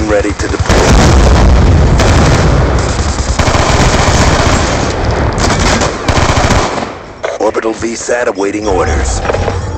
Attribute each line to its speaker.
Speaker 1: gun ready to deploy. Orbital VSAT awaiting orders.